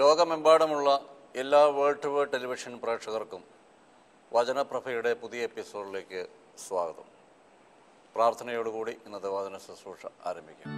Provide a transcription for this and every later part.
ലോകമെമ്പാടുമുള്ള എല്ലാ world to world television പ്രേക്ഷകർക്കും വചനപ്രഭയുടെ പുതിയ എപ്പിസോഡിലേക്ക് സ്വാഗതം. പ്രാർത്ഥനയോടുകൂടി ഇന്നത്തെ വചന ശുശ്രൂഷ ആരംഭിക്കാം.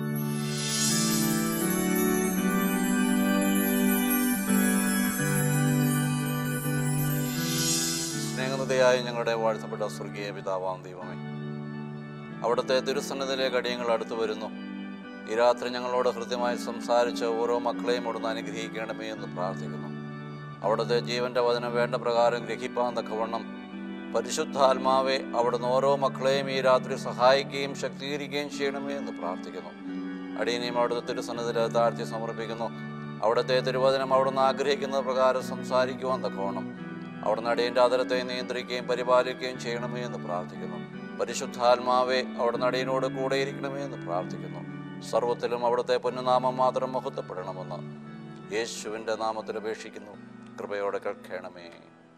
സ്നേഹനിധിയായ ഞങ്ങളുടെ വാഴ്ത്തപ്പെട്ട സ്വർഗീയ പിതാവാം ദൈവമേ, അവിടുത്തെ തിരുസന്നിധിയിലേക്ക് അടിയങ്ങൾ അടുത്തു വരുന്നു. ഈ രാത്രി ഞങ്ങളോട് ഹൃദ്യമായി സംസാരിച്ച് ഓരോ മക്കളെയും അവിടുന്ന് അനുഗ്രഹിക്കണമേ എന്ന് പ്രാർത്ഥിക്കുന്നു. അവിടുത്തെ ജീവൻ്റെ വചനം വേണ്ട പ്രകാരം ഗ്രഹിപ്പാൻ തക്കവണ്ണം പരിശുദ്ധാത്മാവെ അവിടുന്ന് ഓരോ മക്കളെയും ഈ രാത്രി സഹായിക്കുകയും ശക്തീകരിക്കുകയും ചെയ്യണമേ എന്ന് പ്രാർത്ഥിക്കുന്നു. അടിയനെയും അവിടുത്തെ തിരുസന്നിധിയിൽ താഴ്ത്തി സമർപ്പിക്കുന്നു. അവിടുത്തെ തിരുവചനം അവിടുന്ന് ആഗ്രഹിക്കുന്ന പ്രകാരം സംസാരിക്കുവാൻ തക്കവണ്ണം അവിടുന്ന് അടിയൻ്റെ ആദരത്തെ നിയന്ത്രിക്കുകയും പരിപാലിക്കുകയും ചെയ്യണമേ എന്ന് പ്രാർത്ഥിക്കുന്നു. പരിശുദ്ധാത്മാവെ അവിടുന്ന് അടിയനോട് കൂടെ ഇരിക്കണമേ എന്ന് പ്രാർത്ഥിക്കുന്നു. സർവത്തിലും അവിടുത്തെ പൊന്നുനാമം മാത്രം മഹത്വപ്പെടണമെന്ന് യേശുവിൻ്റെ നാമത്തിൽ അപേക്ഷിക്കുന്നു. കൃപയോടെ കേൾക്കണമേ.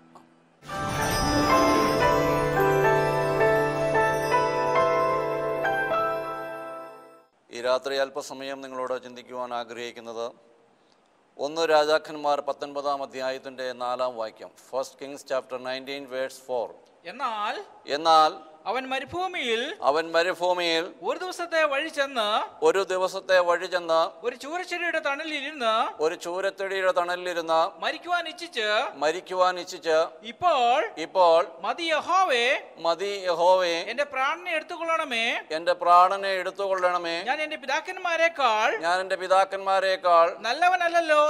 ഈ രാത്രി അല്പസമയം നിങ്ങളോട് ചിന്തിക്കുവാൻ ആഗ്രഹിക്കുന്നത് 1 രാജാക്കന്മാർ 19-ാം അധ്യായത്തിൻ്റെ 4-ാം വാക്യം. 1 Kings chapter 19 verse 4. എന്നാൽ അവൻ മരുഭൂമിയിൽ ഒരു ദിവസത്തെ വഴി ചെന്ന് ഒരു ചൂരച്ചെടിയുടെ തണലിലിരുന്ന് മരിക്കുവാൻ ഇച്ഛിച്ച് ഇപ്പോൾ മതി യഹോവേ എന്റെ പ്രാണനെ എടുത്തുകൊള്ളണമേ, ഞാൻ എന്റെ പിതാക്കന്മാരെക്കാൾ നല്ലവനല്ലല്ലോ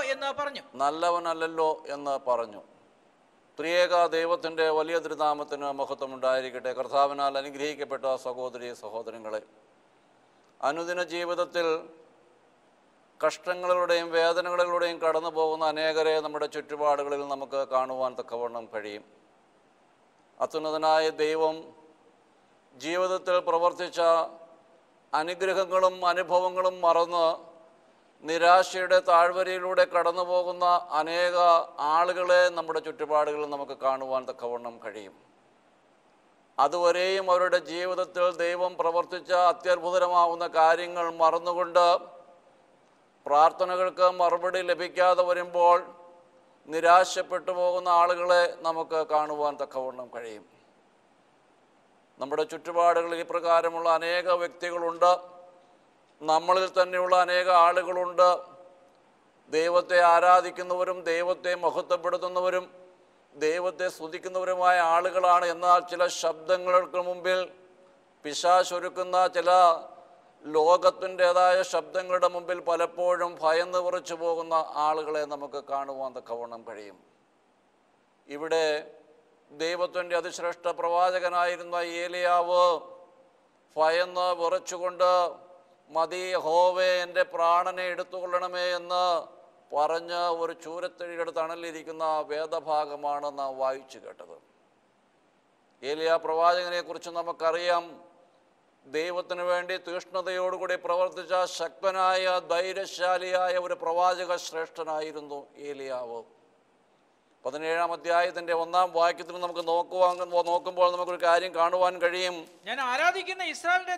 എന്ന് പറഞ്ഞു. ത്രിയേക ദൈവത്തിൻ്റെ വലിയ തിരുനാമത്തിന് മഹത്വമുണ്ടായിരിക്കട്ടെ. കർത്താവിനാൽ അനുഗ്രഹിക്കപ്പെട്ട സഹോദരീ സഹോദരങ്ങളെ, അനുദിന ജീവിതത്തിൽ കഷ്ടങ്ങളിലൂടെയും വേദനകളിലൂടെയും കടന്നു പോകുന്ന അനേകരെ നമ്മുടെ ചുറ്റുപാടുകളിൽ നമുക്ക് കാണുവാൻ തക്കവണ്ണം കഴിയും. അത്യുന്നതനായ ദൈവം ജീവിതത്തിൽ പ്രവർത്തിച്ച അനുഗ്രഹങ്ങളും അനുഭവങ്ങളും മറന്ന് നിരാശയുടെ താഴ്വരയിലൂടെ കടന്നു പോകുന്ന അനേക ആളുകളെ നമ്മുടെ ചുറ്റുപാടുകളിൽ നമുക്ക് കാണുവാൻ തക്കവണ്ണം കഴിയും. അതുവരെയും അവരുടെ ജീവിതത്തിൽ ദൈവം പ്രവർത്തിച്ച അത്യത്ഭുതമാവുന്ന കാര്യങ്ങൾ മറന്നുകൊണ്ട് പ്രാർത്ഥനകൾക്ക് മറുപടി ലഭിക്കാതെ വരുമ്പോൾ നിരാശപ്പെട്ടു പോകുന്ന ആളുകളെ നമുക്ക് കാണുവാൻ തക്കവണ്ണം കഴിയും. നമ്മുടെ ചുറ്റുപാടുകളിൽ ഇപ്രകാരമുള്ള അനേക വ്യക്തികളുണ്ട്. നമ്മളിൽ തന്നെയുള്ള അനേക ആളുകളുണ്ട്. ദൈവത്തെ ആരാധിക്കുന്നവരും ദൈവത്തെ മഹത്വപ്പെടുത്തുന്നവരും ദൈവത്തെ സ്തുതിക്കുന്നവരുമായ ആളുകളാണ്. എന്നാൽ ചില ശബ്ദങ്ങൾക്ക് മുമ്പിൽ പിശാചൊരുക്കുന്ന ചില ലോകത്തിൻ്റെതായ ശബ്ദങ്ങളുടെ മുമ്പിൽ പലപ്പോഴും ഭയന്ന് വിറച്ചു പോകുന്ന ആളുകളെ നമുക്ക് കാണുവാൻ തക്കവണ്ണം കഴിയും. ഇവിടെ ദൈവത്തിൻ്റെ അതിശ്രേഷ്ഠ പ്രവാചകനായിരുന്ന ഏലിയാവ് ഭയന്ന് വിറച്ചുകൊണ്ട് മതി യഹോവേ എൻ്റെ പ്രാണനെ എടുത്തുകൊള്ളണമേ എന്ന് പറഞ്ഞ് ഒരു ചൂരത്തടിയുടെ തണലിരിക്കുന്ന വേദഭാഗമാണ് നാം വായിച്ചു കേട്ടത്. ഏലിയ പ്രവാചകനെ കുറിച്ച് നമുക്കറിയാം. ദൈവത്തിന് വേണ്ടി തീഷ്ണതയോടുകൂടി പ്രവർത്തിച്ച ശക്തനായ ധൈര്യശാലിയായ ഒരു പ്രവാചക ശ്രേഷ്ഠനായിരുന്നു ഏലിയാവ്. 17-ാം അധ്യായത്തിന്റെ 1-ാം വാക്യത്തിൽ നമുക്ക് നോക്കുമ്പോൾ നമുക്കൊരു കാര്യം കാണുവാൻ കഴിയും. ഞാൻ ആരാധിക്കുന്ന ഇസ്രായേലിന്റെ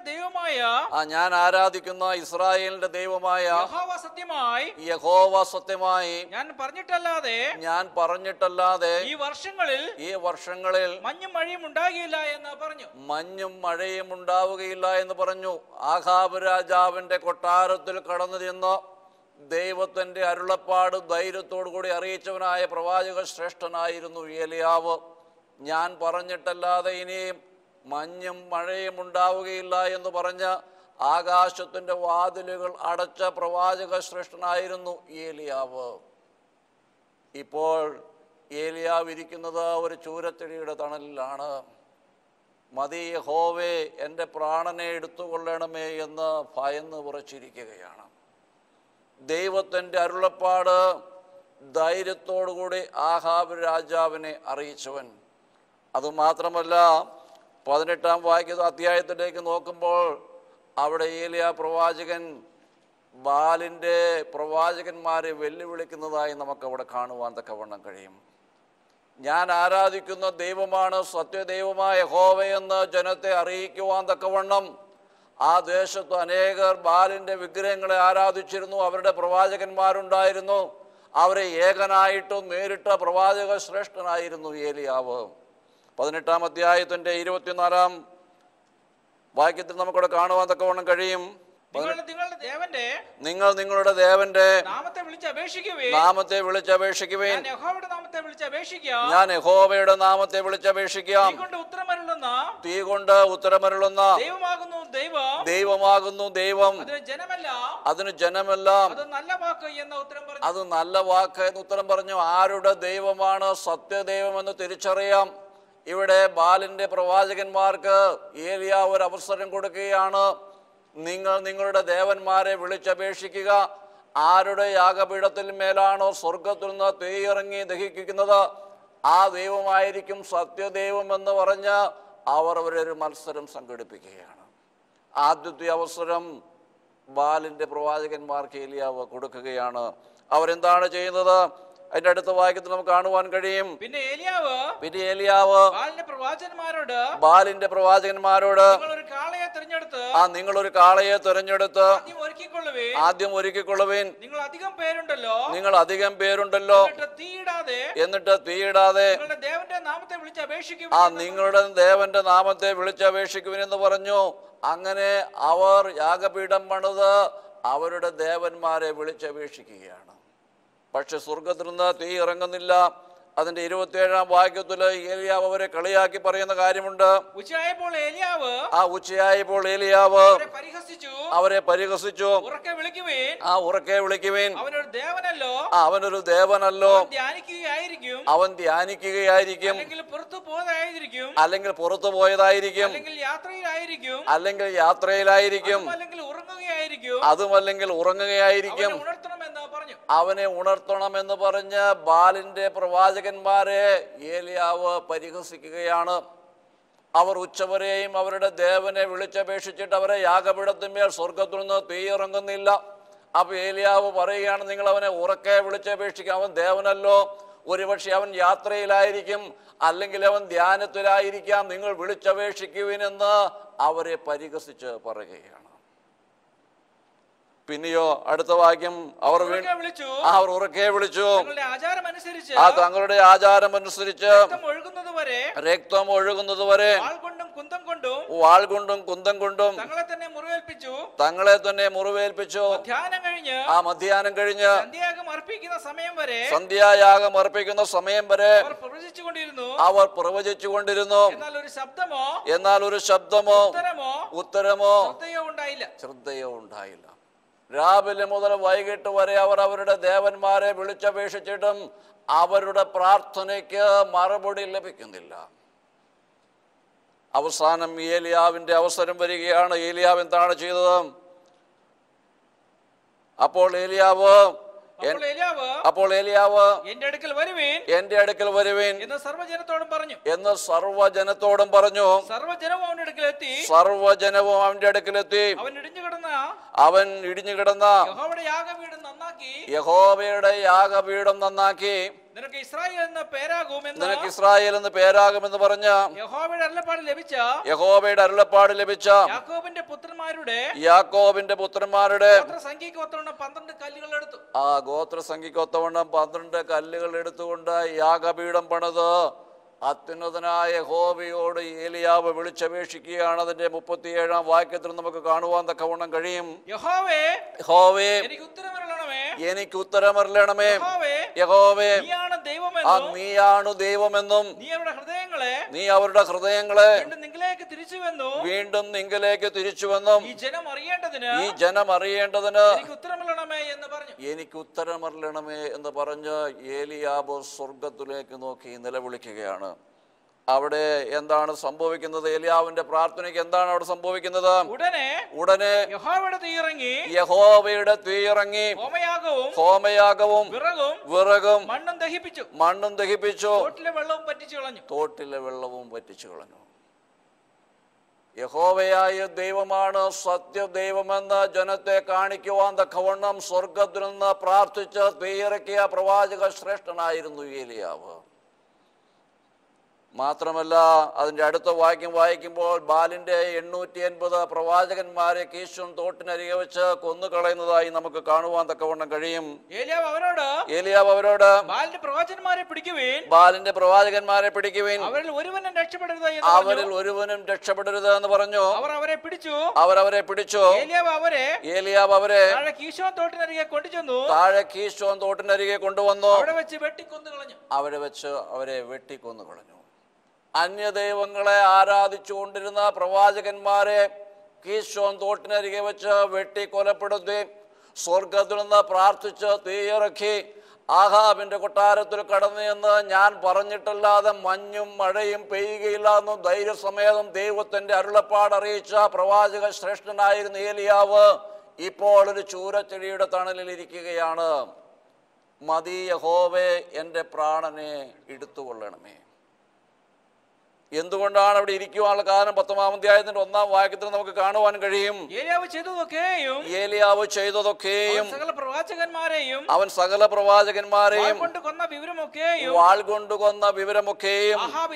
ദൈവമായ യഹോവ സത്യമായി ഞാൻ പറഞ്ഞിട്ടല്ലാതെ ഈ വർഷങ്ങളിൽ മഞ്ഞും മഴയും ഉണ്ടാവുകയില്ല എന്ന് പറഞ്ഞു. ആഹാബ് രാജാവിന്റെ കൊട്ടാരത്തിൽ കടന്നു ചെന്ന് ദൈവത്തിൻ്റെ അരുളപ്പാട് ധൈര്യത്തോടു കൂടി അറിയിച്ചവനായ പ്രവാചക ശ്രേഷ്ഠനായിരുന്നു ഏലിയാവ്. ഞാൻ പറഞ്ഞിട്ടല്ലാതെ ഇനിയും മഞ്ഞും മഴയും ഉണ്ടാവുകയില്ല എന്ന് പറഞ്ഞ് ആകാശത്തിൻ്റെ വാതിലുകൾ അടച്ച പ്രവാചക ശ്രേഷ്ഠനായിരുന്നു ഏലിയാവ്. ഇപ്പോൾ ഏലിയാവ് ഇരിക്കുന്നത് ഒരു ചൂരച്ചെടിയുടെ തണലിലാണ്. മതി യഹോവേ എൻ്റെ പ്രാണനെ എടുത്തുകൊള്ളണമേ എന്ന് ഭയന്ന് വിറച്ചിരിക്കുകയാണ്. ദൈവത്തിൻ്റെ അരുളപ്പാട് ധൈര്യത്തോടുകൂടി ആഹാബ് രാജാവിനെ അറിയിച്ചവൻ. അതുമാത്രമല്ല, 18-ാം അധ്യായത്തിലേക്ക് നോക്കുമ്പോൾ അവിടെ ഏലിയ പ്രവാചകൻ ബാലിൻ്റെ പ്രവാചകന്മാരെ വെല്ലുവിളിക്കുന്നതായി നമുക്കവിടെ കാണുവാൻ തക്കവണ്ണം കഴിയും. ഞാൻ ആരാധിക്കുന്ന ദൈവമാണ് സത്യദൈവമായ യഹോവയെന്ന് ജനത്തെ അറിയിക്കുവാൻ തക്കവണ്ണം ആ ദേശത്ത് അനേകർ ബാലിൻ്റെ വിഗ്രഹങ്ങളെ ആരാധിച്ചിരുന്നു. അവരുടെ പ്രവാചകന്മാരുണ്ടായിരുന്നു. അവരെ ഏകനായിട്ടും നേരിട്ട പ്രവാചക ശ്രേഷ്ഠനായിരുന്നു ഏലിയാവ്. 18-ാം അധ്യായത്തിൻ്റെ 24-ാം വാക്യത്തിൽ നമുക്കിവിടെ കാണുവാൻ തക്കവണ്ണം കഴിയും. നിങ്ങൾ നിങ്ങളുടെ ദേവന്റെ നാമത്തെ വിളിച്ചപേക്ഷിക്കുവേൻ. ഞാൻ യഹോവയുടെ നാമത്തെ വിളിച്ചപേക്ഷിക്കാം. തീ കൊണ്ട് ഉത്തരമരുളുന്ന ദൈവമാകുന്നു ദൈവം, അതിന് ജനമെല്ലാം അത് നല്ല വാക്ക് എന്ന് ഉത്തരം പറഞ്ഞു. ആരുടെ ദൈവമാണ് സത്യദൈവമെന്ന് തിരിച്ചറിയാം. ഇവിടെ ബാലിന്റെ പ്രവാചകന്മാർക്ക് ഏലിയാവ് ഒരു അവസരം കൊടുക്കുകയാണ്. നിങ്ങൾ നിങ്ങളുടെ ദേവന്മാരെ വിളിച്ചപേക്ഷിക്കുക. ആരുടെ യാഗപീഠത്തിൽ മേലാണോ സ്വർഗത്തിൽ നിന്ന് തീ ഇറങ്ങി ദഹിക്കുന്നത്, ആ ദൈവമായിരിക്കും സത്യദൈവം എന്ന് പറഞ്ഞ് അവർ അവരൊരു മത്സരം സംഘടിപ്പിക്കുകയാണ്. ആദ്യത്തെ അവസരം ബാലിന്റെ പ്രവാചകന്മാർക്ക് ഏലിയാവ് കൊടുക്കുകയാണ്. അവരെന്താണ് ചെയ്യുന്നത്? അതിന്റെ അടുത്ത വാക്യത്തിൽ നമുക്ക് കാണുവാൻ കഴിയും. പിന്നെ ഏലിയാവ് ബാലിന്റെ പ്രവാചകന്മാരോട് നിങ്ങളൊരു കാളയെ തിരഞ്ഞെടുത്ത് ആദ്യം ഒരുക്കിക്കൊള്ളുവിൻ. നിങ്ങൾ അധികം പേരുണ്ടല്ലോ, എന്നിട്ട് തീയിടാതെ നിങ്ങളുടെ ദേവന്റെ നാമത്തെ വിളിച്ചപേക്ഷിക്കുവിൻ എന്ന് പറഞ്ഞു. അങ്ങനെ അവർ യാഗപീഠം പണിത് അവരുടെ ദേവന്മാരെ വിളിച്ചപേക്ഷിക്കുകയാണ്. പക്ഷെ സ്വർഗത്തിൽ നിന്ന് തീ ഇറങ്ങുന്നില്ല. അതിന്റെ 27-ാം വാക്യത്തിൽ ഏലിയാവ് അവരെ കളിയാക്കി പറയുന്ന കാര്യമുണ്ട്. ഉച്ചയായപ്പോൾ ഏലിയാവ് അവരെ പരിഹസിച്ചു. ഉറക്കെ വിളിക്കുവേൻ. അവനൊരു ദേവനല്ലോ, അവൻ ധ്യാനിക്കുകയായിരിക്കും, അല്ലെങ്കിൽ പുറത്തു പോയതായിരിക്കും, അല്ലെങ്കിൽ യാത്രയിലായിരിക്കും, അതുമല്ലെങ്കിൽ ഉറങ്ങുകയായിരിക്കും. അവനെ ഉണർത്തണമെന്ന് പറഞ്ഞ് ബാലിന്റെ പ്രവാചകന്മാരെ ഏലിയാവ് പരിഹസിക്കുകയാണ്. അവർ ഉച്ചവരെയും അവരുടെ ദേവനെ വിളിച്ചപേക്ഷിച്ചിട്ട് അവരെ യാഗപീഠത്തിന്മേൽ സ്വർഗത്തിൽ നിന്ന് തീ ഇറങ്ങുന്നില്ല. അപ്പൊ ഏലിയാവ് പറയുകയാണ്, നിങ്ങൾ അവനെ ഉറക്കെ വിളിച്ചപേക്ഷിക്കുക. അവൻ ദേവനല്ലോ, ഒരുപക്ഷെ അവൻ യാത്രയിലായിരിക്കും, അല്ലെങ്കിൽ അവൻ ധ്യാനത്തിലായിരിക്കാം, നിങ്ങൾ വിളിച്ചപേക്ഷിക്കുവിനെന്ന് അവരെ പരിഹസിച്ച് പറയുകയാണ്. പിന്നെയോ അടുത്ത വാക്യം, അവർ ഉറക്കെ വിളിച്ചു. തങ്ങളുടെ ആചാരം അനുസരിച്ച് രക്തം ഒഴുകുന്നതുവരെ വാൾ കൊണ്ടും കുന്തം കൊണ്ടും തങ്ങളെ തന്നെ മുറിവേൽപ്പിച്ചു. മധ്യാഹ്നം കഴിഞ്ഞ് സന്ധ്യായാഗം അർപ്പിക്കുന്ന സമയം വരെ അവർ പ്രവചിച്ചുകൊണ്ടിരുന്നു. എന്നാൽ ഒരു ശബ്ദമോ ഉത്തരമോ ശ്രദ്ധയോ ഉണ്ടായില്ല. രാവിലെ മുതൽ വൈകിട്ട് വരെ അവർ അവരുടെ ദേവന്മാരെ വിളിച്ചപേക്ഷിച്ചിട്ടും അവരുടെ പ്രാർത്ഥനയ്ക്ക് മറുപടി ലഭിക്കുന്നില്ല. അവസാനം ഏലിയാവിന്റെ അവസരം വരികയാണ്. ഏലിയാവ് എന്താണ് ചെയ്തത്? അപ്പോൾ ഏലിയാവ് എന്റെ അടുക്കൽ വരുവീൻ എന്ന് സർവ്വജനത്തോടും പറഞ്ഞു. സർവ്വജനവും അവന്റെ അടുക്കലെത്തി. അവൻ ഇടിഞ്ഞു കിടന്ന യഹോവയുടെ യാഗപീഠം നന്നാക്കി നിനക്ക് ഇസ്രായേൽ എന്ന് പേരാകുമെന്ന് പറഞ്ഞ യഹോവയുടെ അരുളപ്പാട് ലഭിച്ച യാക്കോബിന്റെ പുത്രന്മാരുടെ ഗോത്രസംഖ്യക്ക് ഒത്തവണ്ണം 12 കല്ലുകൾ എടുത്തുകൊണ്ട് യാഗപീഠം പണിത് അത്യുന്നതനായ യഹോവയോട് ഏലിയാവ് വിളിച്ചപേക്ഷിക്കുകയാണ്. അതിന്റെ 37-ാം വാക്യത്തിൽ നമുക്ക് കാണുവാൻ തക്കവണ്ണം കഴിയും. യഹോവേ എനിക്ക് ഉത്തരമരുളണമേ. യഹോവേ നീയാണ് ദൈവമെന്നും നീ അവരുടെ ഹൃദയങ്ങളെ വീണ്ടും നിങ്കിലേക്ക് തിരിച്ചുവെന്നും ഈ ജനം അറിയേണ്ടതിന് എനിക്ക് ഉത്തരമരുളണമേ എന്ന് പറഞ്ഞ് ഏലിയാവ് സ്വർഗത്തിലേക്ക് നോക്കി നിലവിളിക്കുകയാണ്. അവിടെ എന്താണ് സംഭവിക്കുന്നത്? ഏലിയാവിന്റെ പ്രാർത്ഥനയ്ക്ക് എന്താണ് അവിടെ സംഭവിക്കുന്നത്? ഉടനെ യഹോവയുടെ തീ ഇറങ്ങി ഹോമയാഗവും വിറകും മണ്ണും ദഹിപ്പിച്ചു, തോട്ടിലെ വെള്ളവും പറ്റിച്ചു കളഞ്ഞു. യഹോവയായ ദൈവമാണ് സത്യദൈവമെന്ന് ജനത്തെ കാണിക്കുവാൻ തക്കവണ്ണം സ്വർഗത്തിൽ നിന്ന് പ്രാർത്ഥിച്ച് തീയിറക്കിയ പ്രവാചക ശ്രേഷ്ഠനായിരുന്നു ഏലിയാവ്. മാത്രമല്ല അതിൻ്റെ അടുത്ത വാക്യം വായിക്കുമ്പോൾ ബാലിൻ്റെ 880 പ്രവാചകന്മാരെ കീശോൻ തോട്ടിനരികെ വെച്ച് കൊന്നുകളയുന്നതായി നമുക്ക് കാണുവാൻ തക്കവണ്ണം കഴിയും. ഏലിയാവ് അവരോട് ബാലിന്റെ പ്രവാചകന്മാരെ പിടിക്കുവിൻ, അവരിൽ ഒരുവനും രക്ഷപ്പെടരുത് എന്ന് പറഞ്ഞു. അവർ അവരെ പിടിച്ചു. ഏലിയാവ് അവരെ താഴെ കീശോൻ തോട്ടിനരികെ കൊണ്ടുവന്നു. അവിടെ വെച്ച് അവരെ വെട്ടിക്കൊന്നുകളഞ്ഞു. അന്യദൈവങ്ങളെ ആരാധിച്ചുകൊണ്ടിരുന്ന പ്രവാചകന്മാരെ കീശോൻ തോട്ടിനരികെ വെച്ച് വെട്ടിക്കൊലപ്പെടുത്തി സ്വർഗത്തിൽ നിന്ന് പ്രാർത്ഥിച്ച് തീയിറക്കി ആഹാബിന്റെ കൊട്ടാരത്തിൽ കടന്നു എന്ന് ഞാൻ പറഞ്ഞിട്ടല്ലാതെ മഞ്ഞും മഴയും പെയ്യുകയില്ല എന്നും ധൈര്യസമേതം ദൈവത്തിന്റെ അരുളപ്പാട് അറിയിച്ച പ്രവാചക ശ്രേഷ്ഠനായിരുന്ന ഏലിയാവ് ഇപ്പോൾ ഒരു ചൂരച്ചെടിയുടെ തണലിൽ ഇരിക്കുകയാണ്. മതി യഹോവേ, എൻ്റെ പ്രാണനെ എടുത്തുകൊള്ളണമേ. എന്തുകൊണ്ടാണ് അവിടെ ഇരിക്കുവാനുള്ള കാരണം 10-ാം അധ്യായത്തിന്റെ 1-ാം വാക്യത്തിൽ നമുക്ക് കാണുവാൻ കഴിയും. ഏലിയാവ് ചെയ്തതൊക്കെയും അവൻ സകല പ്രവാചകന്മാരെയും വാൾ കൊണ്ട് കൊന്ന വിവരമൊക്കെയും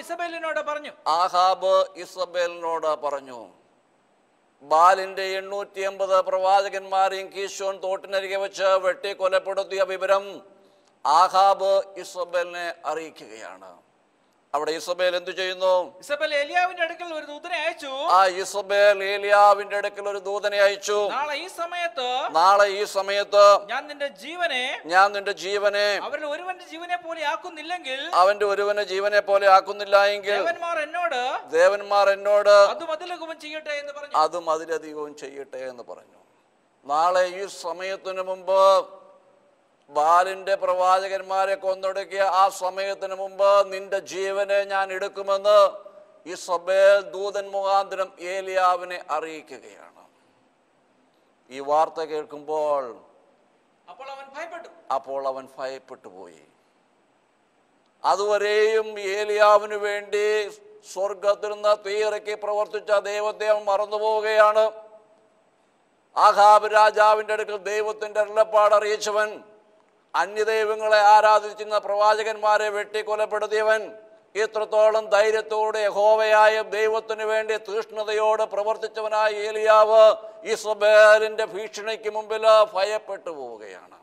ആഹാബ് ഇസബേലിനോട് പറഞ്ഞു. ബാലിന്റെ 880 പ്രവാചകന്മാരെയും കീശോൻ തോട്ടിനരികെ വെച്ച് വെട്ടിക്കൊലപ്പെടുത്തിയ വിവരം ആഹാബ് ഇസബേലിനെ അറിയിക്കുകയാണ്. അവിടെ ഇസബേൽ എന്തു ചെയ്യുന്നു? ഇസബേൽ ഏലിയാവിന്റെ അടുക്കൽ ഒരു ദൂതനെ അയച്ചു. ഇസബേൽ ഏലിയാവിന്റെ അടുക്കൽ ഒരു ദൂതനെ അയച്ചു. നാളെ ഈ സമയത്ത് ഞാൻ നിന്റെ ജീവനെ അവരിൽ ഒരുവന്റെ ജീവനെ പോലെ ആക്കുന്നില്ലെങ്കിൽ അവന്റെ ഒരുവന്റെ ജീവനെ പോലെ ആക്കുന്നില്ല എങ്കിൽ ദേവന്മാർ എന്നോട് അതും അതിലധികവും ചെയ്യട്ടെ എന്ന് പറഞ്ഞു. നാളെ ഈ സമയത്തിന് മുമ്പ് ബാലിന്റെ പ്രവാചകന്മാരെ കൊന്നൊടുക്കിയ ആ സമയത്തിന് മുമ്പ് നിന്റെ ജീവനെ ഞാൻ എടുക്കുമെന്ന് ഇസബേൽ ദൂതൻ മുഖാന്തരം ഏലിയാവിനെ അറിയിക്കുകയാണ്. ഈ വാർത്ത കേൾക്കുമ്പോൾ അപ്പോൾ അവൻ ഭയപ്പെട്ടു പോയി. അതുവരെയും ഏലിയാവിന് വേണ്ടി സ്വർഗത്തിൽ നിന്ന് തീയിറക്കി പ്രവർത്തിച്ച ദൈവത്തെ അവൻ മറന്നുപോവുകയാണ്. ആഹാബ് രാജാവിന്റെ അടുക്കൽ ദൈവത്തിന്റെ അരുളപ്പാട് അറിയിച്ചവൻ, അന്യദൈവങ്ങളെ ആരാധിച്ചിരുന്ന പ്രവാചകന്മാരെ വെട്ടിക്കൊലപ്പെടുത്തിയവൻ, ഇത്രത്തോളം ധൈര്യത്തോടെ യഹോവയായ ദൈവത്തിന് വേണ്ടി തീഷ്ണതയോടെ പ്രവർത്തിച്ചവനായ ഏലിയാവ് ഇസബേലിന്റെ ഭീഷണിക്ക് മുമ്പിൽ ഭയപ്പെട്ടു പോവുകയാണ്.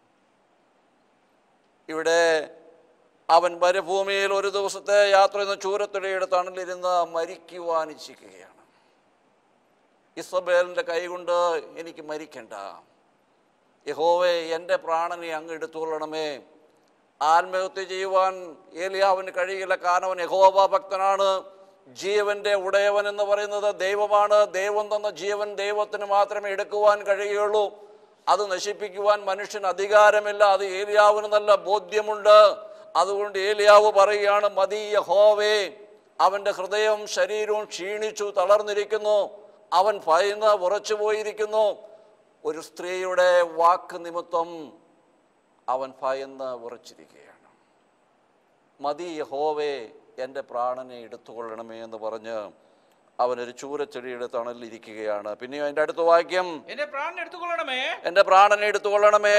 ഇവിടെ അവൻ മരുഭൂമിയിൽ ഒരു ദിവസത്തെ യാത്ര എന്ന ചൂരത്തുഴയുടെ തണലിരുന്ന് മരിക്കുവാനിച്ഛിക്കുകയാണ്. ഇസബേലിന്റെ കൈകൊണ്ട് എനിക്ക് മരിക്കണ്ട, യഹോവേ എൻ്റെ പ്രാണനെ അങ്ങ് എടുത്തുകൊള്ളണമേ. ആത്മഹത്യ ചെയ്യുവാൻ ഏലിയാവിന് കഴിയില്ല. കാരണം അവൻ യഹോവ ഭക്തനാണ്. ജീവന്റെ ഉടയവൻ എന്ന് പറയുന്നത് ദൈവമാണ്. ദൈവം തന്ന ജീവൻ ദൈവത്തിന് മാത്രമേ എടുക്കുവാൻ കഴിയുള്ളൂ. അത് നശിപ്പിക്കുവാൻ മനുഷ്യന് അധികാരമില്ല. അത് ഏലിയാവിന് നല്ല ബോധ്യമുണ്ട്. അതുകൊണ്ട് ഏലിയാവ് പറയുകയാണ്, മതി യഹോവേ. അവൻ്റെ ഹൃദയവും ശരീരവും ക്ഷീണിച്ചു തളർന്നിരിക്കുന്നു. അവൻ ഭയന്ന് ഉറച്ചു പോയിരിക്കുന്നു. ഒരു സ്ത്രീയുടെ വാക്ക് നിമിത്തം അവൻ ഭയന്ന് ഉറച്ചിരിക്കുകയാണ്. മതി യഹോവേ, എൻ്റെ പ്രാണനെ എടുത്തുകൊള്ളണമേ എന്ന് പറഞ്ഞ് അവനൊരു ചൂരച്ചെടിയുടെ തണലിരിക്കുകയാണ്. പിന്നെ അതിന്റെ അടുത്ത വാക്യം, എൻ്റെ പ്രാണനെ എടുത്തുകൊള്ളണമേ,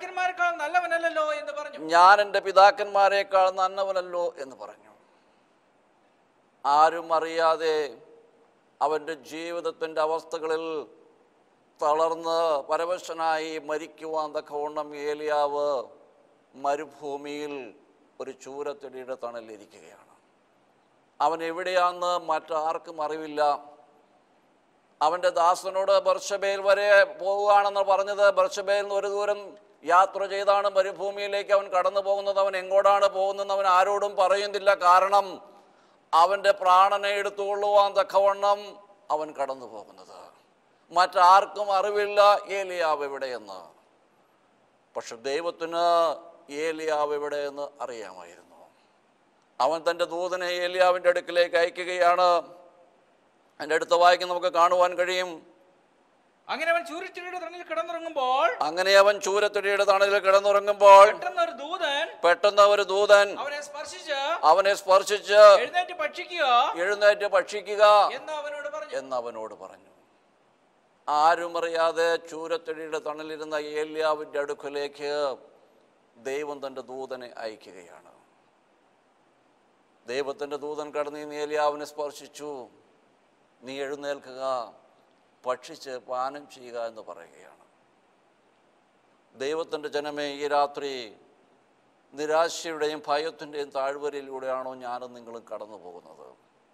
ഞാൻ എൻ്റെ പിതാക്കന്മാരെക്കാൾ നല്ലവനല്ലോ എന്ന് പറഞ്ഞു. ആരും അറിയാതെ അവൻ്റെ ജീവിതത്തിൻ്റെ അവസ്ഥകളിൽ തളർന്ന് പരവശനായി മരിക്കുവാൻ തക്കവണ്ണം ഏലിയാവ് മരുഭൂമിയിൽ ഒരു ചൂരച്ചെടിയുടെ തണലിരിക്കുകയാണ്. അവൻ എവിടെയാണെന്ന് മറ്റാർക്കും അറിവില്ല. അവൻ്റെ ദാസനോട് ബർശബേൽ വരെ പോവുകയാണെന്ന് പറഞ്ഞത്. ബർശബേൽ ഒരു ദൂരം യാത്ര ചെയ്താണ് മരുഭൂമിയിലേക്ക് അവൻ കടന്നു പോകുന്നത്. അവൻ എങ്ങോട്ടാണ് പോകുന്നതെന്ന് അവൻ ആരോടും പറയുന്നില്ല. കാരണം അവൻ്റെ പ്രാണനെ എടുത്തുകൊള്ളുവാൻ തക്കവണ്ണം അവൻ കടന്നു പോകുന്നത്. മറ്റാർക്കും അറിവില്ല ഏലിയാവ് എവിടെയെന്ന്. പക്ഷെ ദൈവത്തിന് ഏലിയാവ് എവിടെയെന്ന് അറിയാമായിരുന്നു. അവൻ തൻ്റെ ദൂതനെ ഏലിയാവിൻ്റെ അടുക്കിലേക്ക് അയക്കുകയാണ്. അതിൻ്റെ അടുത്ത വായിക്കും നമുക്ക് കാണുവാൻ കഴിയും. അങ്ങനെ അവൻ ചൂരച്ചെടിയുടെ തണലിൽ കിടന്നുറങ്ങുമ്പോൾ പെട്ടെന്ന് ഒരു ദൂതൻ അവനെ സ്പർശിച്ച് എഴുന്നേറ്റ് ഭക്ഷിക്കുക എന്ന് അവനോട് പറഞ്ഞു. ആരും അറിയാതെ ചൂരച്ചെടിയുടെ തണലിരുന്ന ഏലിയാവിൻ്റെ അടുക്കലേക്ക് ദൈവം തൻ്റെ ദൂതനെ അയക്കുകയാണ്. ദൈവത്തിൻ്റെ ദൂതൻ കടന്ന് ഏലിയാവിനെ സ്പർശിച്ചു. നീ എഴുന്നേൽക്കുക, ഭക്ഷിച്ച് പാനം ചെയ്യുക എന്ന് പറയുകയാണ്. ദൈവത്തിൻ്റെ ജനമേ, ഈ രാത്രി നിരാശയുടെയും ഭയത്തിൻ്റെയും താഴ്വരയിലൂടെയാണോ ഞാനും നിങ്ങളും കടന്നു പോകുന്നത്?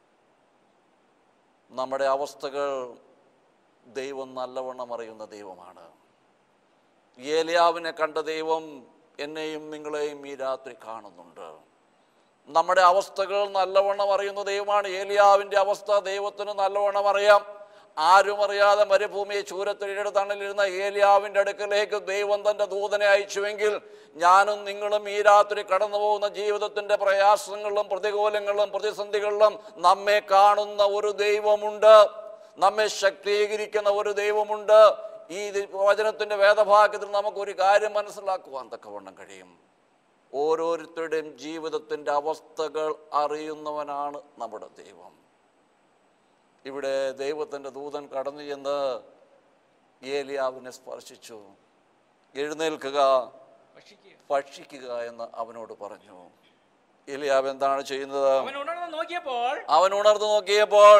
നമ്മുടെ അവസ്ഥകൾ ദൈവം നല്ലവണ്ണം അറിയുന്ന ദൈവമാണ്. ഏലിയാവിനെ കണ്ട ദൈവം എന്നെയും നിങ്ങളെയും ഈ രാത്രി കാണുന്നുണ്ട്. നമ്മുടെ അവസ്ഥകൾ നല്ലവണ്ണം അറിയുന്ന ദൈവമാണ്. ഏലിയാവിൻ്റെ അവസ്ഥ ദൈവത്തിന് നല്ലവണ്ണം അറിയാം. ആരും അറിയാതെ മരുഭൂമിയെ ചൂരത്തിഴയുടെ തണലിരുന്ന ഏലിയാവിൻ്റെ അടുക്കലേക്ക് ദൈവം തൻ്റെ ദൂതനെ അയച്ചുവെങ്കിൽ ഞാനും നിങ്ങളും ഈ രാത്രി കടന്നു പോകുന്ന ജീവിതത്തിൻ്റെ പ്രയാസങ്ങളിലും പ്രതികൂലങ്ങളിലും പ്രതിസന്ധികളിലും നമ്മെ കാണുന്ന ഒരു ദൈവമുണ്ട്, നമ്മെ ശക്തീകരിക്കുന്ന ഒരു ദൈവമുണ്ട്. ഈ വചനത്തിൻ്റെ വേദഭാഗത്തിൽ നമുക്കൊരു കാര്യം മനസ്സിലാക്കുവാൻ തക്കവണ്ണം കഴിയും. ഓരോരുത്തരുടെയും ജീവിതത്തിൻ്റെ അവസ്ഥകൾ അറിയുന്നവനാണ് നമ്മുടെ ദൈവം. ഇവിടെ ദൈവത്തിൻ്റെ ദൂതൻ കടന്നു ചെന്ന് ഏലിയാവിനെ സ്പർശിച്ചു. എഴുന്നേൽക്കുക, ഭക്ഷിക്കുക എന്ന് അവനോട് പറഞ്ഞു. ഏലിയാവ് എന്താണ് ചെയ്യുന്നത്? അവൻ ഉണർന്നു നോക്കിയപ്പോൾ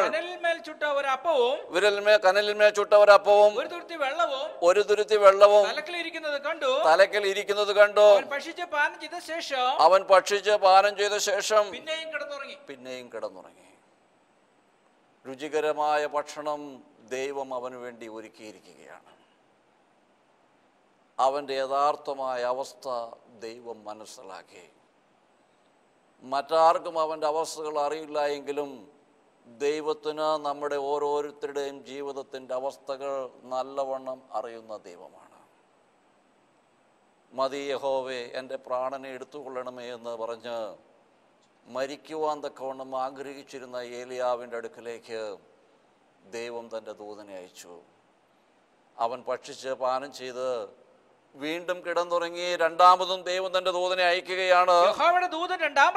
കനലിന്മേൽ ചുട്ട ഒരു അപ്പവും ഒരു തുരുത്തി വെള്ളവും തലക്കൽ ഇരിക്കുന്നത് കണ്ടു. അവൻ ഭക്ഷിച്ച് പാനം ചെയ്ത ശേഷം പിന്നെയും കിടന്നുറങ്ങി. രുചികരമായ ഭക്ഷണം ദൈവം അവന് വേണ്ടി ഒരുക്കിയിരിക്കുകയാണ്. അവൻ്റെ യഥാർത്ഥമായ അവസ്ഥ ദൈവം മനസ്സിലാക്കി. മറ്റാർക്കും അവൻ്റെ അവസ്ഥകൾ അറിയില്ല എങ്കിലും ദൈവത്തിന് നമ്മുടെ ഓരോരുത്തരുടെയും ജീവിതത്തിൻ്റെ അവസ്ഥകൾ നല്ലവണ്ണം അറിയുന്ന ദൈവമാണ്. മതി യഹോവേ, എൻ്റെ പ്രാണനെ എടുത്തുകൊള്ളണമേ എന്ന് പറഞ്ഞ് മരിക്കുവാൻ തക്കവണ്ണം ആഗ്രഹിച്ചിരുന്ന ഏലിയാവിൻ്റെ അടുക്കലേക്ക് ദൈവം തൻ്റെ ദൂതനെ അയച്ചു. അവൻ ഭക്ഷിച്ച് പാനം ചെയ്ത് വീണ്ടും കിടന്നുറങ്ങി. രണ്ടാമതും ദൈവം തന്റെ ദൂതനെ അയക്കുകയാണ്. യഹോവയുടെ ദൂതൻ രണ്ടാം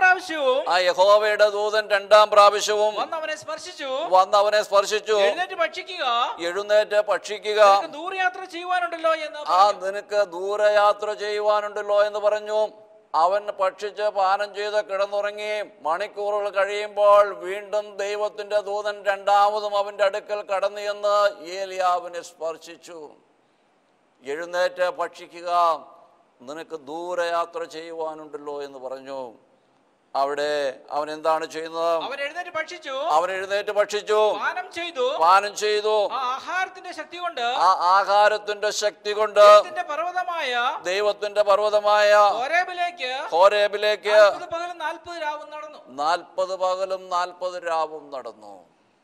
പ്രാവശ്യവും വന്ന് അവനെ സ്പർശിച്ചു. എഴുന്നേറ്റ് ഭക്ഷിക്കുക, നിനക്ക് ദൂരയാത്ര ചെയ്യുവാനുണ്ടല്ലോ എന്ന് പറഞ്ഞു. അവൻ ഭക്ഷിച്ച് പാനം ചെയ്ത് കിടന്നുറങ്ങി. മണിക്കൂറുകൾ കഴിയുമ്പോൾ വീണ്ടും ദൈവത്തിന്റെ ദൂതൻ രണ്ടാമതും അവന്റെ അടുക്കൽ കടന്നു ചെന്ന് ഏലിയാവിനെ സ്പർശിച്ചു. എഴുന്നേറ്റ് ഭക്ഷിക്കുക, നിനക്ക് ദൂരയാത്ര ചെയ്യുവാനുണ്ടല്ലോ എന്ന് പറഞ്ഞു. അവിടെ അവൻ എന്താണ് ചെയ്യുന്നത്? അവൻ എഴുന്നേറ്റ് ഭക്ഷിച്ചു, പാനം ചെയ്തു. ആ ആഹാരത്തിന്റെ ശക്തി കൊണ്ട് ദൈവത്തിന്റെ പർവ്വതമായ ഹോരേബിലേക്ക് 40 പകലും 40 രാവും നടന്നു.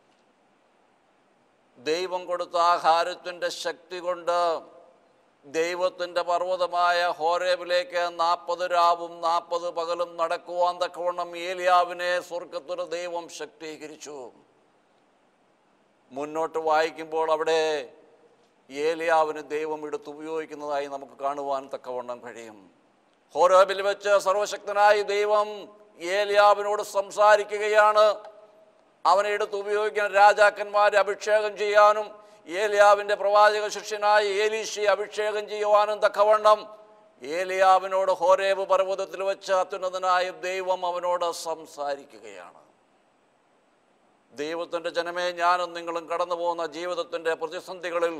ദൈവം കൊടുത്ത ആഹാരത്തിന്റെ ശക്തി കൊണ്ട് ദൈവത്തിന്റെ പർവ്വതമായ ഹോരേബിലേക്ക് 40 രാവും 40 പകലും നടക്കുവാൻ തക്കവണ്ണം ഏലിയാവിനെ സ്വർഗ്ഗത്തിലെ ദൈവം ശക്തീകരിച്ചു. മുന്നോട്ട് വായിക്കുമ്പോൾ അവിടെ ഏലിയാവിന് ദൈവം എടുത്തുപയോഗിക്കുന്നതായി നമുക്ക് കാണുവാൻ തക്കവണ്ണം കഴിയും. ഹോരേബിൽ വെച്ച് സർവശക്തനായ ദൈവം ഏലിയാവിനോട് സംസാരിക്കുകയാണ്. അവനെ എടുത്തുപയോഗിക്കാൻ രാജാക്കന്മാരെ അഭിഷേകം ചെയ്യാനും ഏലിയാവിൻ്റെ പ്രവാചക ശിഷ്യനായ ഏലീശയെ അഭിഷേകം ചെയ്യുവാനും തക്കവണ്ണം ഏലിയാവിനോട് ഹോരേബ് പർവ്വതത്തിൽ വെച്ച് അത്യുന്നതനായ ദൈവം അവനോട് സംസാരിക്കുകയാണ്. ദൈവത്തിൻ്റെ ജനമേ, ഞാനും നിങ്ങളും കടന്നു പോകുന്ന ജീവിതത്തിൻ്റെ പ്രതിസന്ധികളിൽ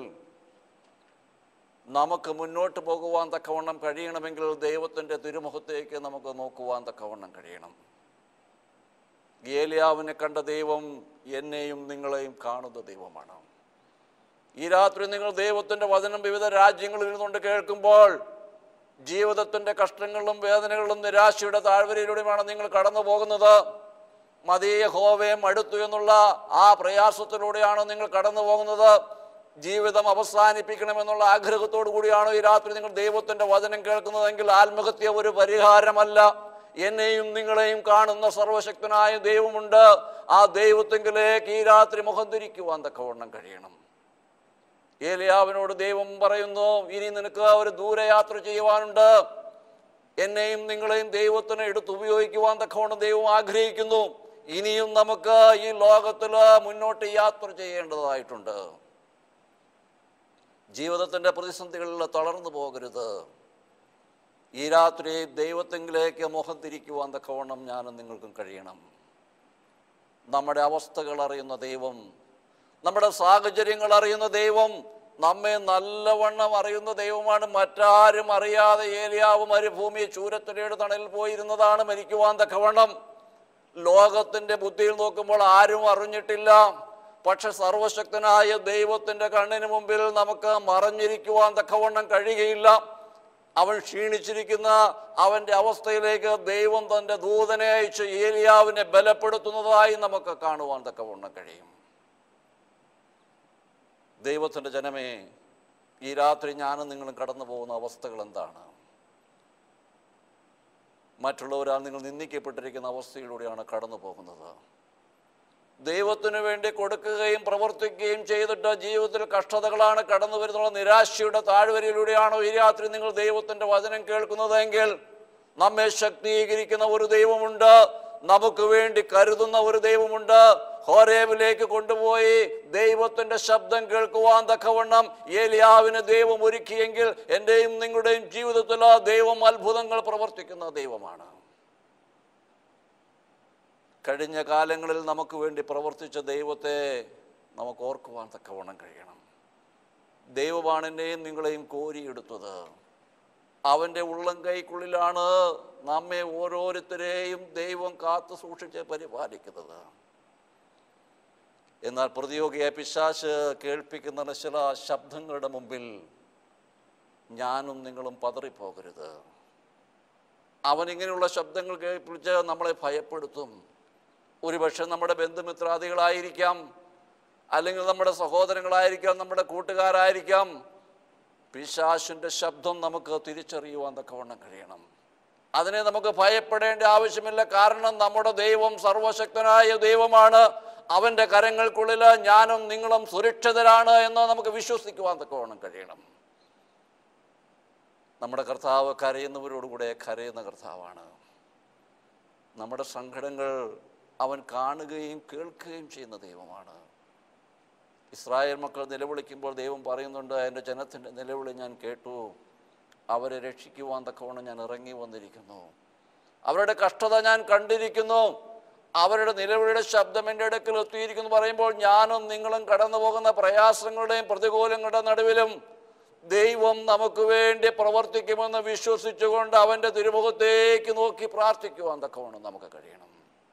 നമുക്ക് മുന്നോട്ട് പോകുവാൻ തക്കവണ്ണം കഴിയണമെങ്കിൽ ദൈവത്തിൻ്റെ തിരുമുഖത്തേക്ക് നമുക്ക് നോക്കുവാൻ തക്കവണ്ണം കഴിയണം. ഏലിയാവിനെ കണ്ട ദൈവം എന്നെയും നിങ്ങളെയും കാണുന്ന ദൈവമാണ്. ഈ രാത്രി നിങ്ങൾ ദൈവത്തിൻ്റെ വചനം വിവിധ രാജ്യങ്ങളിൽ ഇരുന്നുകൊണ്ട് കേൾക്കുമ്പോൾ ജീവിതത്തിൻ്റെ കഷ്ടങ്ങളിലും വേദനകളിലും നിരാശയുടെ താഴ്വരയിലൂടെയാണ് നിങ്ങൾ കടന്നു പോകുന്നത്. മതി യഹോവേ മടുത്തു എന്നുള്ള ആ പ്രയാസത്തിലൂടെയാണ് നിങ്ങൾ കടന്നു പോകുന്നത്. ജീവിതം അവസാനിപ്പിക്കണമെന്നുള്ള ആഗ്രഹത്തോടു കൂടിയാണ് ഈ രാത്രി നിങ്ങൾ ദൈവത്തിൻ്റെ വചനം കേൾക്കുന്നതെങ്കിൽ ആത്മഹത്യ ഒരു പരിഹാരമല്ല. എന്നെയും നിങ്ങളെയും കാണുന്ന സർവശക്തനായ ദൈവമുണ്ട്. ആ ദൈവത്തെങ്കിലേക്ക് ഈ രാത്രി മുഖം തിരിക്കുവാൻ തക്കവണ്ണം കഴിയണം. ഏലിയാവിനോട് ദൈവം പറയുന്നു, ഇനി നിനക്ക് ഒരു ദൂരയാത്ര ചെയ്യുവാനുണ്ട്. എന്നെയും നിങ്ങളെയും ദൈവത്തിന് എടുത്തുപയോഗിക്കുവാൻ തക്കവണ്ണം ദൈവം ആഗ്രഹിക്കുന്നു. ഇനിയും നമുക്ക് ഈ ലോകത്തിൽ മുന്നോട്ട് യാത്ര ചെയ്യേണ്ടതായിട്ടുണ്ട്. ജീവിതത്തിൻ്റെ പ്രതിസന്ധികളിൽ തളർന്നു പോകരുത്. ഈ രാത്രി ദൈവത്തെങ്കിലേക്ക് മുഖം തിരിക്കുവാൻ തക്കവണ്ണം ഞാനും നിങ്ങൾക്കും കഴിയണം. നമ്മുടെ അവസ്ഥകൾ അറിയുന്ന ദൈവം, നമ്മുടെ സാഹചര്യങ്ങൾ അറിയുന്ന ദൈവം, നമ്മെ നല്ലവണ്ണം അറിയുന്ന ദൈവമാണ്. മറ്റാരും അറിയാതെ ഏലിയാവ് മരുഭൂമി ചൂരത്തിലയുടെ തണലിൽ പോയിരുന്നതാണ് മരിക്കുവാൻ തക്കവണ്ണം. ലോകത്തിൻ്റെ ബുദ്ധിയിൽ നോക്കുമ്പോൾ ആരും അറിഞ്ഞിട്ടില്ല. പക്ഷെ സർവശക്തനായ ദൈവത്തിൻ്റെ കണ്ണിന് മുമ്പിൽ നമുക്ക് മറഞ്ഞിരിക്കുവാൻ തക്കവണ്ണം കഴിയുകയില്ല. അവൻ ക്ഷീണിച്ചിരിക്കുന്ന അവൻ്റെ അവസ്ഥയിലേക്ക് ദൈവം തൻ്റെ ദൂതനെ അയച്ച് ഏലിയാവിനെ ബലപ്പെടുത്തുന്നതായി നമുക്ക് കാണുവാൻ തക്കവണ്ണം കഴിയും. ദൈവത്തിൻ്റെ ജനമേ, ഈ രാത്രി ഞാനും നിങ്ങളും കടന്നു പോകുന്ന അവസ്ഥകൾ എന്താണ്? മറ്റുള്ളവരാൽ നിങ്ങൾ നിന്ദിക്കപ്പെട്ടിരിക്കുന്ന അവസ്ഥയിലൂടെയാണ് കടന്നു പോകുന്നത്. ദൈവത്തിനു വേണ്ടി കൊടുക്കുകയും പ്രവർത്തിക്കുകയും ചെയ്തിട്ട് ജീവിതത്തിൽ കഷ്ടതകളാണ് കടന്നു വരുന്നുള്ള നിരാശയുടെ താഴ്വരയിലൂടെയാണോ ഈ രാത്രി നിങ്ങൾ ദൈവത്തിൻ്റെ വചനം കേൾക്കുന്നതെങ്കിൽ, നമ്മെ ശക്തീകരിക്കുന്ന ഒരു ദൈവമുണ്ട്, നമുക്ക് വേണ്ടി കരുതുന്ന ഒരു ദൈവമുണ്ട്. ഹോരേബിലേക്ക് കൊണ്ടുപോയി ദൈവത്തിൻ്റെ ശബ്ദം കേൾക്കുവാൻ തക്കവണ്ണം ഏലിയാവിന് ദൈവം ഒരുക്കിയെങ്കിൽ, എൻ്റെയും നിങ്ങളുടെയും ജീവിതത്തിൽ ആ ദൈവം അത്ഭുതങ്ങൾ പ്രവർത്തിക്കുന്ന ദൈവമാണ്. കഴിഞ്ഞ കാലങ്ങളിൽ നമുക്ക് വേണ്ടി പ്രവർത്തിച്ച ദൈവത്തെ നമുക്ക് ഓർക്കുവാൻ തക്കവണ്ണം കഴിയണം. ദൈവമാണ് എന്നെയും നിങ്ങളെയും കോരിയെടുത്തത്. അവൻ്റെ ഉള്ളം കൈക്കുള്ളിലാണ് നമ്മെ ഓരോരുത്തരെയും ദൈവം കാത്തു സൂക്ഷിച്ച് പരിപാലിക്കുന്നത്. എന്നാൽ പ്രതിയോഗിയായ പിശാച് കേൾപ്പിക്കുന്ന ചില ശബ്ദങ്ങളുടെ മുമ്പിൽ ഞാനും നിങ്ങളും പതറിപ്പോകരുത്. അവനിങ്ങനെയുള്ള ശബ്ദങ്ങൾ കേൾപ്പിച്ച് നമ്മളെ ഭയപ്പെടുത്തും. ഒരുപക്ഷെ നമ്മുടെ ബന്ധുമിത്രാദികളായിരിക്കാം, അല്ലെങ്കിൽ നമ്മുടെ സഹോദരങ്ങളായിരിക്കാം, നമ്മുടെ കൂട്ടുകാരായിരിക്കാം. പിശാചിൻ്റെ ശബ്ദം നമുക്ക് തിരിച്ചറിയുവാൻ തക്കവണ്ണം കഴിയണം. അതിനെ നമുക്ക് ഭയപ്പെടേണ്ട ആവശ്യമില്ല. കാരണം നമ്മുടെ ദൈവം സർവശക്തനായ ദൈവമാണ്. അവൻ്റെ കരങ്ങൾക്കുള്ളിൽ ഞാനും നിങ്ങളും സുരക്ഷിതരാണ് എന്ന് നമുക്ക് വിശ്വസിക്കുവാൻ തക്കവണ്ണം കഴിയണം. നമ്മുടെ കർത്താവ് കരയുന്നവരോടുകൂടെ കരയുന്ന കർത്താവാണ്. നമ്മുടെ സങ്കടങ്ങൾ അവൻ കാണുകയും കേൾക്കുകയും ചെയ്യുന്ന ദൈവമാണ്. ഇസ്രായേൽ മക്കൾ നിലവിളിക്കുമ്പോൾ ദൈവം പറയുന്നുണ്ട്, എൻ്റെ ജനത്തിൻ്റെ നിലവിളി ഞാൻ കേട്ടു, അവരെ രക്ഷിക്കുവാൻ തക്കവണ്ണം ഞാൻ ഇറങ്ങി വന്നിരിക്കുന്നു, അവരുടെ കഷ്ടത ഞാൻ കണ്ടിരിക്കുന്നു, അവരുടെ നിലവിളിയുടെ ശബ്ദം എൻ്റെ അടുക്കൽ എത്തിയിരിക്കുന്നു പറയുമ്പോൾ, ഞാനും നിങ്ങളും കടന്നു പോകുന്ന പ്രയാസങ്ങളുടെയും പ്രതികൂലങ്ങളുടെ നടുവിലും ദൈവം നമുക്ക് വേണ്ടി പ്രവർത്തിക്കുമെന്ന് വിശ്വസിച്ചുകൊണ്ട് അവൻ്റെ തിരുമുഖത്തേക്ക് നോക്കി പ്രാർത്ഥിക്കുവാൻ തക്കവണ്ണം നമുക്ക് കഴിയണം.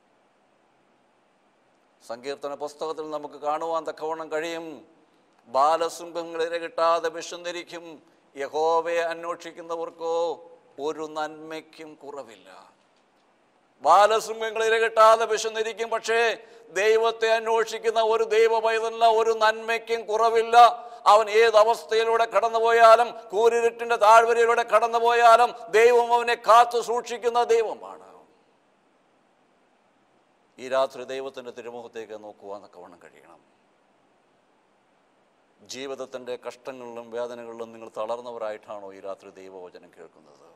സങ്കീർത്തന പുസ്തകത്തിൽ നമുക്ക് കാണുവാൻ തക്കവണ്ണം കഴിയും, ബാലസിംഹങ്ങളെ കിട്ടാതെ വിശന്നിരിക്കും, യഹോവയെ അന്വേഷിക്കുന്നവർക്കോ ഒരു നന്മയ്ക്കും കുറവില്ല. ബാലസിംഹങ്ങളെ കിട്ടാതെ വിശന്നിരിക്കും, പക്ഷേ ദൈവത്തെ അന്വേഷിക്കുന്ന ഒരു ദൈവ പൈതലിന് ഒരു നന്മയ്ക്കും കുറവില്ല. അവൻ ഏതവസ്ഥയിലൂടെ കടന്നുപോയാലും, കൂരിരുട്ടിൻ്റെ താഴ്വരയിലൂടെ കടന്നുപോയാലും ദൈവം അവനെ കാത്തു സൂക്ഷിക്കുന്ന ദൈവമാണ്. ഈ രാത്രി ദൈവത്തിൻ്റെ തിരുമുഖത്തേക്ക് നോക്കുവാൻ തക്കവണ്ണം കഴിയണം. ജീവിതത്തിൻ്റെ കഷ്ടങ്ങളിലും വേദനകളിലും നിങ്ങൾ തളർന്നവരായിട്ടാണോ ഈ രാത്രി ദൈവവചനം കേൾക്കുന്നത്?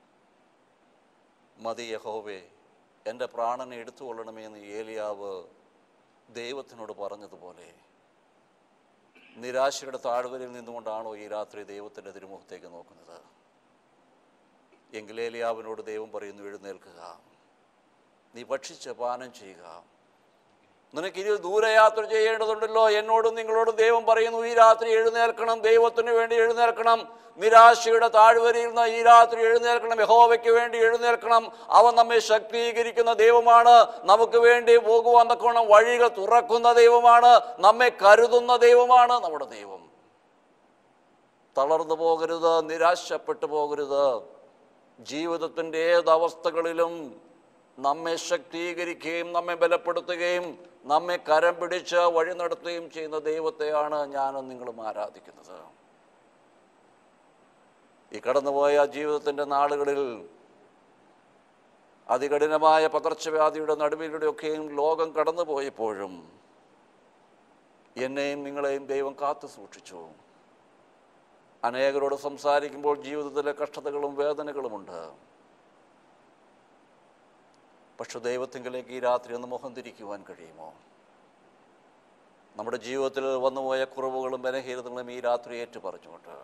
മതി യഹോവേ, എൻ്റെ പ്രാണനെ എടുത്തുകൊള്ളണമേ എന്ന് ഏലിയാവ് ദൈവത്തിനോട് പറഞ്ഞതുപോലെ നിരാശയുടെ താഴ്വരയിൽ നിന്നുകൊണ്ടാണോ ഈ രാത്രി ദൈവത്തിൻ്റെ തിരുമുഖത്തേക്ക് നോക്കുന്നത്? എങ്കിൽ ഏലിയാവിനോട് ദൈവം പറയുന്നു, എഴുന്നേൽക്കുക, നീ ഭക്ഷിച്ച് പാനം ചെയ്യുക, നിനക്ക് ഇനി ദൂരയാത്ര ചെയ്യേണ്ടതുണ്ടല്ലോ. എന്നോടും നിങ്ങളോടും ദൈവം പറയുന്നു, ഈ രാത്രി എഴുന്നേൽക്കണം, ദൈവത്തിന് വേണ്ടി എഴുന്നേൽക്കണം. നിരാശയുടെ താഴ്വരയിൽ നിന്ന് ഈ രാത്രി എഴുന്നേൽക്കണം, യഹോവയ്ക്ക് വേണ്ടി എഴുന്നേൽക്കണം. അവൻ നമ്മെ ശക്തീകരിക്കുന്ന ദൈവമാണ്, നമുക്ക് വേണ്ടി പോകുവാൻ തക്കവണ്ണം വഴികൾ തുറക്കുന്ന ദൈവമാണ്, നമ്മെ കരുതുന്ന ദൈവമാണ് നമ്മുടെ ദൈവം. തളർന്നു പോകരുത്, നിരാശപ്പെട്ടു പോകരുത്. ജീവിതത്തിൻ്റെ ഏതവസ്ഥകളിലും നമ്മെ ശക്തീകരിക്കുകയും നമ്മെ ബലപ്പെടുത്തുകയും നമ്മെ കരം പിടിച്ച് വഴി നടത്തുകയും ചെയ്യുന്ന ദൈവത്തെയാണ് ഞാനും നിങ്ങളും ആരാധിക്കുന്നത്. ഈ കടന്നുപോയ ജീവിതത്തിൻ്റെ നാളുകളിൽ അതികഠിനമായ പകർച്ചവ്യാധിയുടെ നടുവിലൂടെയൊക്കെയും ലോകം കടന്നുപോയപ്പോഴും എന്നെയും നിങ്ങളെയും ദൈവം കാത്തു സൂക്ഷിച്ചു. അനേകരോട് സംസാരിക്കുമ്പോൾ ജീവിതത്തിലെ കഷ്ടതകളും വേദനകളുമുണ്ട്. പക്ഷെ ദൈവത്തിങ്കിലേക്ക് ഈ രാത്രി ഒന്ന് മുഖം തിരിക്കുവാൻ കഴിയുമോ? നമ്മുടെ ജീവിതത്തിൽ വന്നുപോയ കുറവുകളും ബലഹീനതകളും ഈ രാത്രി ഏറ്റുപറഞ്ഞുകൊണ്ട്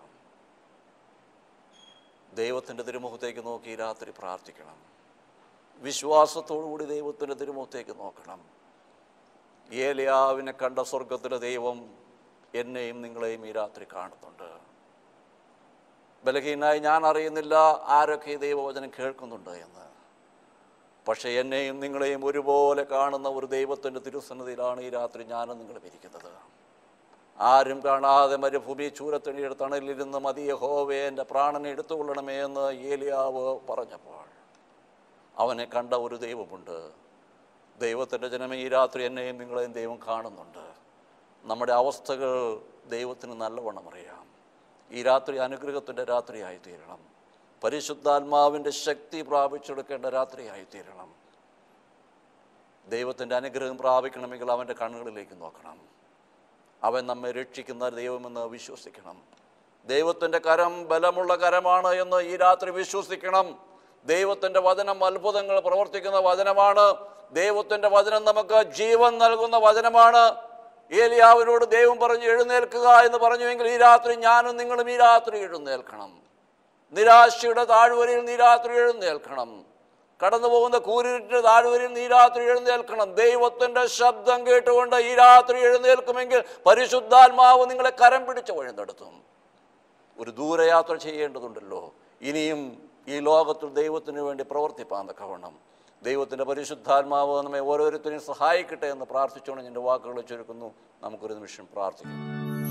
ദൈവത്തിൻ്റെ തിരുമുഖത്തേക്ക് നോക്കി ഈ രാത്രി പ്രാർത്ഥിക്കണം. വിശ്വാസത്തോടുകൂടി ദൈവത്തിൻ്റെ തിരുമുഖത്തേക്ക് നോക്കണം. ഏലിയാവിനെ കണ്ട സ്വർഗത്തിലെ ദൈവം എന്നെയും നിങ്ങളെയും ഈ രാത്രി കാണുന്നുണ്ട്. ബലഹീനായി ഞാൻ അറിയുന്നില്ല ആരൊക്കെ ദൈവവചനം കേൾക്കുന്നുണ്ട് എന്ന്. പക്ഷേ എന്നെയും നിങ്ങളെയും ഒരുപോലെ കാണുന്ന ഒരു ദൈവത്തിൻ്റെ തിരുസന്നിധിയിലാണ് ഈ രാത്രി ഞാനും നിങ്ങളും ഇരിക്കുന്നത്. ആരും കാണാതെ മരുഭൂമി ചൂരത്തണിയുടെ തണലിരുന്ന് മതി യഹോവേ എൻ്റെ പ്രാണനെ എടുത്തുകൊള്ളണമേ എന്ന് ഏലിയാവ് പറഞ്ഞപ്പോൾ അവനെ കണ്ട ഒരു ദൈവമുണ്ട്. ദൈവത്തിൻ്റെ ജനമേ, ഈ രാത്രി എന്നെയും നിങ്ങളെയും ദൈവം കാണുന്നുണ്ട്. നമ്മുടെ അവസ്ഥകൾ ദൈവത്തിന് നല്ലവണ്ണം അറിയാം. ഈ രാത്രി അനുഗ്രഹത്തിൻ്റെ രാത്രിയായി തീരണം. പരിശുദ്ധാത്മാവിൻ്റെ ശക്തി പ്രാപിച്ചെടുക്കേണ്ട രാത്രിയായി തീരണം. ദൈവത്തിൻ്റെ അനുഗ്രഹം പ്രാപിക്കണമെങ്കിൽ അവൻ്റെ കണ്ണുകളിലേക്ക് നോക്കണം. അവൻ നമ്മെ രക്ഷിക്കുന്ന ദൈവമെന്ന് വിശ്വസിക്കണം. ദൈവത്തിൻ്റെ കരം ബലമുള്ള കരമാണ് എന്ന് ഈ രാത്രി വിശ്വസിക്കണം. ദൈവത്തിൻ്റെ വചനം അത്ഭുതങ്ങൾ പ്രവർത്തിക്കുന്ന വചനമാണ്. ദൈവത്തിൻ്റെ വചനം നമുക്ക് ജീവൻ നൽകുന്ന വചനമാണ്. ഏലിയാവിനോട് ദൈവം പറഞ്ഞു എഴുന്നേൽക്കുക എന്ന് പറഞ്ഞുവെങ്കിൽ ഈ രാത്രി ഞാനും നിങ്ങളും ഈ രാത്രി എഴുന്നേൽക്കണം. നിരാശയുടെ താഴ്വരയിൽ നീ രാത്രി എഴുന്നേൽക്കണം. കടന്നു പോകുന്ന കൂരിരുട്ടിന്റെ താഴ്വരയിൽ നീ രാത്രി എഴുന്നേൽക്കണം. ദൈവത്തിൻ്റെ ശബ്ദം കേട്ടുകൊണ്ട് ഈ രാത്രി എഴുന്നേൽക്കുമെങ്കിൽ പരിശുദ്ധാത്മാവ് നിങ്ങളെ കരം പിടിച്ച് വഴി നടത്തും. ഒരു ദൂരയാത്ര ചെയ്യേണ്ടതുണ്ടല്ലോ. ഇനിയും ഈ ലോകത്തിൽ ദൈവത്തിന് വേണ്ടി പ്രവർത്തിപ്പാൻ തക്കവണ്ണം ദൈവത്തിൻ്റെ പരിശുദ്ധാത്മാവ് നമ്മെ ഓരോരുത്തരെയും സഹായിക്കട്ടെ എന്ന് പ്രാർത്ഥിച്ചുകൊണ്ട് എൻ്റെ വാക്കുകൾ ചുരുക്കുന്നു. നമുക്കൊരു നിമിഷം പ്രാർത്ഥിക്കാം.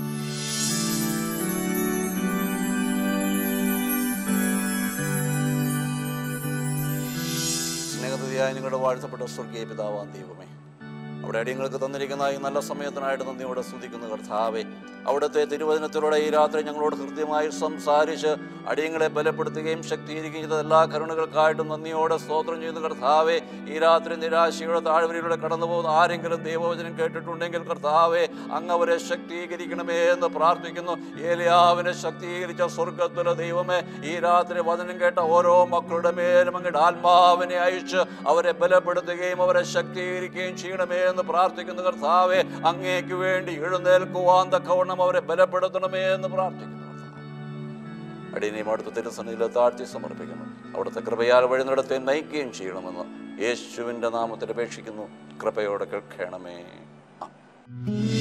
സ്നേഹനിധിയായ നിങ്ങളുടെ വാഴ്ത്തപ്പെട്ട സ്വർഗീയ പിതാവാം ദൈവമേ, അവിടെ അടിയങ്ങൾക്ക് തന്നിരിക്കുന്ന ഈ നല്ല സമയത്തിനായിട്ട് നന്ദിയോടെ സ്തുതിക്കുന്ന കർത്താവേ, അവിടുത്തെ തിരുവചനത്തിലൂടെ ഈ രാത്രി ഞങ്ങളോട് ഹൃദ്യമായി സംസാരിച്ച് അടിയങ്ങളെ ബലപ്പെടുത്തുകയും ശക്തീകരിക്കുകയും ചെയ്ത എല്ലാ കരുണകൾക്കായിട്ടും നന്ദിയോടെ സ്തോത്രം ചെയ്യുന്ന കർത്താവേ, ഈ രാത്രി നിരാശയുടെ താഴ്വരയിലൂടെ കടന്നു പോകുന്ന ആരെങ്കിലും ദൈവവചനം കേട്ടിട്ടുണ്ടെങ്കിൽ കർത്താവേ, അങ്ങ് അവരെ ശക്തീകരിക്കണമേ എന്ന് പ്രാർത്ഥിക്കുന്നു. ഏലിയാവിനെ ശക്തീകരിച്ച സ്വർഗത്തിലെ ദൈവമേ, ഈ രാത്രി വചനം കേട്ട ഓരോ മക്കളുടെ മേലും അങ്ങയുടെ ആത്മാവിനെ അയച്ച് അവരെ ബലപ്പെടുത്തുകയും അവരെ ശക്തീകരിക്കുകയും ചെയ്യണമേ എന്ന് പ്രാർത്ഥിക്കുന്ന കർത്താവേ, അങ്ങേക്ക് വേണ്ടി എഴുന്നേൽക്കുവാൻ തക്കവണ്ണം അവരെ ബലപ്പെടുത്തണമേ എന്ന് പ്രാർത്ഥിക്കുന്നു. അടിയനെയും അവിടുത്തെ തിരുസന്നിധിയിൽ താഴ്ത്തി സമർപ്പിക്കുന്നു. അവിടുത്തെ കൃപയാൽ വഴി നടത്തി നയിക്കുകയും ചെയ്യണമെന്ന് യേശുവിൻ്റെ നാമത്തിൽ അപേക്ഷിക്കുന്നു. കൃപയോടെ കേൾക്കണമേ.